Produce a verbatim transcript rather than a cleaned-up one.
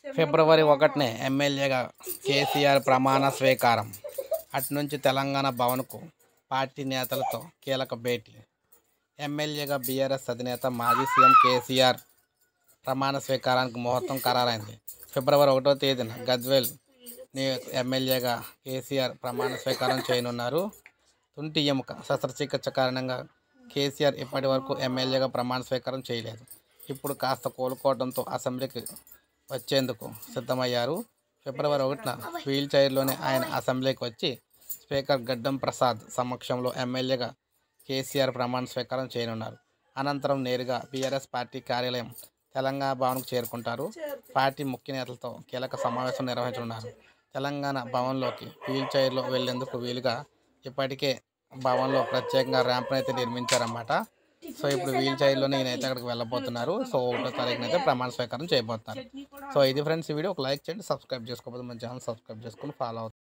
ఫిబ్రవరి ఒకటినే ఎమ్మెల్యేగా కేసీఆర్ ప్రమాణ స్వీకారం. అటునుంచి తెలంగాణ భవన్కు పార్టీ నేతలతో కీలక భేటీ. ఎమ్మెల్యేగా బీఆర్ఎస్ అధినేత మాజీ సీఎం కేసీఆర్ ప్రమాణ స్వీకారానికి ముహూర్తం ఖరారైంది. ఫిబ్రవరి ఒకటో తేదీన గజ్వేల్ ఎమ్మెల్యేగా కేసీఆర్ ప్రమాణ స్వీకారం చేయనున్నారు. తుంటి ఎముక శస్త్రచికిత్స కారణంగా కేసీఆర్ ఇప్పటి వరకు ఎమ్మెల్యేగా ప్రమాణ స్వీకారం చేయలేదు. ఇప్పుడు కాస్త కోలుకోవడంతో అసెంబ్లీకి వచ్చేందుకు సిద్ధమయ్యారు. ఫిబ్రవరి ఒకటిన వీల్ చైర్లోనే ఆయన అసెంబ్లీకి వచ్చి స్పీకర్ గడ్డం ప్రసాద్ సమక్షంలో ఎమ్మెల్యేగా కేసీఆర్ ప్రమాణ స్వీకారం చేయనున్నారు. అనంతరం నేరుగా బీఆర్ఎస్ పార్టీ కార్యాలయం తెలంగాణ భవన్కు చేరుకుంటారు. పార్టీ ముఖ్య నేతలతో కీలక సమావేశం నిర్వహించనున్నారు. తెలంగాణ భవన్లోకి వీల్ చైర్లో వెళ్లేందుకు వీలుగా ఇప్పటికే భవన్లో ప్రత్యేకంగా ర్యాంప్ను అయితే నిర్మించారన్నమాట. సో ఇప్పుడు వీల్ చైర్లోనే ఈయనైతే అక్కడికి వెళ్ళబోతున్నారు. సో ఒకటో తారీఖున అయితే ప్రమాణ స్వీకారం చేయబోతున్నారు. సో ఇది ఫ్రెండ్స్ ఈ వీడియో ఒక లైక్ చేయండి, సబ్స్క్రైబ్ చేసుకోకపోతే మన ఛానల్ సబ్స్క్రైబ్ చేసుకుని ఫాలో అవుతుంది.